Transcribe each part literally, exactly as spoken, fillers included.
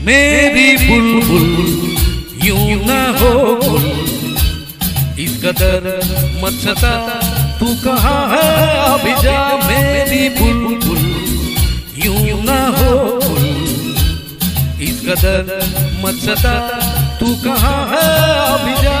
मेरी बुलबुल यूं न हो गुल, इस कदर मत सता तू कहाँ है अभी जा। मेरी बुलबुल यूं न हो गुल, इस कदर मत सता तू कहाँ है अभी जा।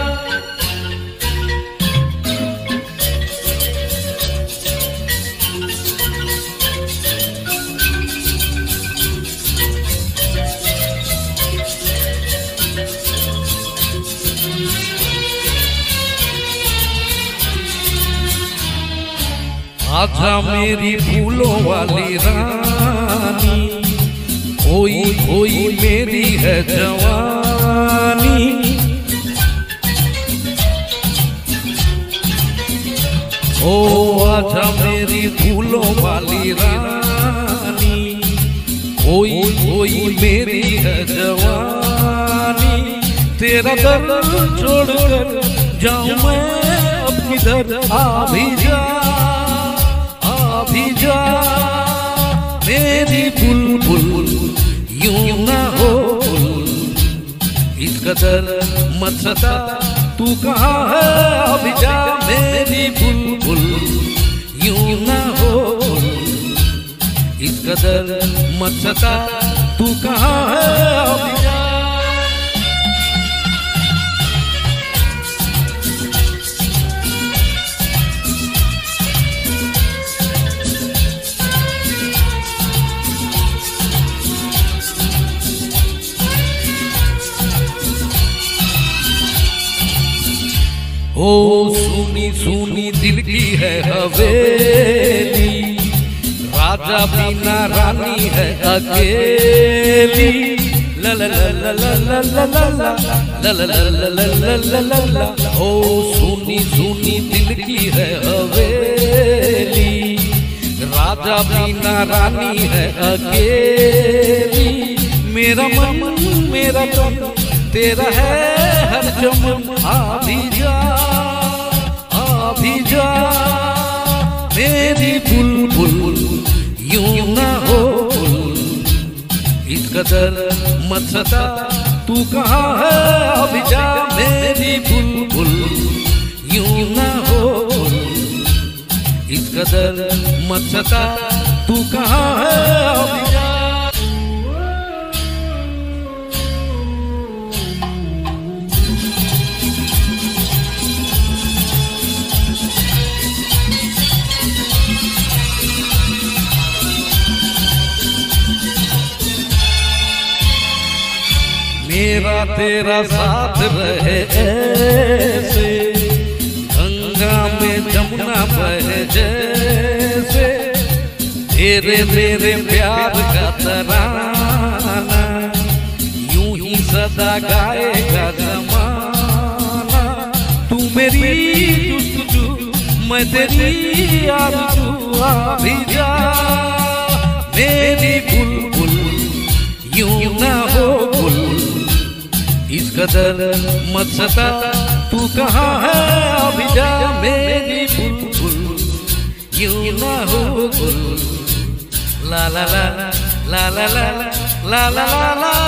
आजा मेरी फूलों वाली रानी, कोई कोई मेरी है जवानी। ओ आजा मेरी फूलों वाली रानी, कोई कोई मेरी है जवानी। तेरा दर्द छोड़कर जाऊं मैं अब किधर, आ भी जा भी जा। मेरी बुलबुल यूं न हो गुल, इस कदर मत सता तू कहाँ है अभी जा। मेरी बुलबुल यूं न हो गुल, इस कदर मत सता तू कहाँ है अभी जा। ओ सुनी सुनी दिल की है हवेली, राजा बिना रानी है अकेली। ला ला ला ला ला ला ला ला ला ला ला ला ला। ओ सुनी सुनी दिल की है हवेली, राजा बिना रानी है अकेली। मेरा मन मेरा तन तेरा है हर चमन, आ भी जा आ भी जा। मेरी बुलबुल यूं न हो गुल, इस कदर मत सता तू कहाँ है अभी जा। मेरी बुलबुल यूं न हो गुल, इस कदर मत सता तू कहाँ है अभी जा। मेरा तेरा साथ रहे ऐसे, गंगा में जमुना बहे जैसे। तेरे मेरे प्यार का तराना यूं ही सदा गाएगा जमाना। तू मेरी जुस्तजू मैं तेरी आरज़ू, आ भी जा। मेरी बुलबुल यूं न हो गुल, इस कदर मत सता तू कहाँ है अभी जा। मेरी बुलबुल यूं न हो गुल, ला ला ला ला ला ला ला ला ला ला।